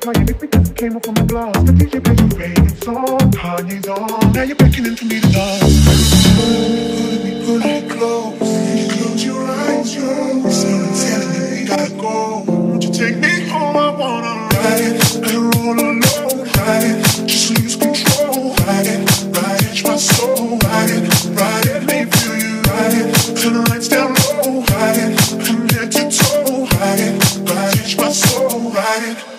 crying if it just came up on my blast. The DJ plays your favorite song, Kanye's on. Now you're beckoning for me to dance. Pull me close. Close your eyes, yo. Someone telling me we gotta go. Won't you take me home? I wanna ride it. I roll alone. Ride it. Just lose control. Ride it. Ride it. My soul. Ride it. Ride it. Let me feel you. Ride it. Turn the lights down low. Ride it. From head to toe. Ride it. Ride it. My soul. Ride it.